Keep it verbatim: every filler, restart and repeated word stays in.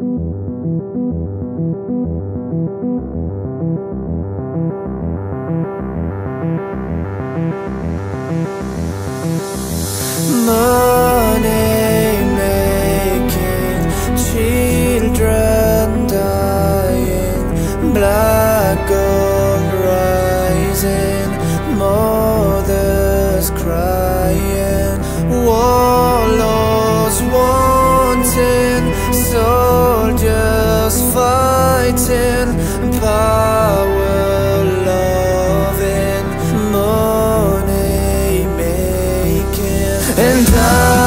Money making, children dying, black gold rising, mothers crying, warlords wanting, soldiers fighting, power loving, money making. And I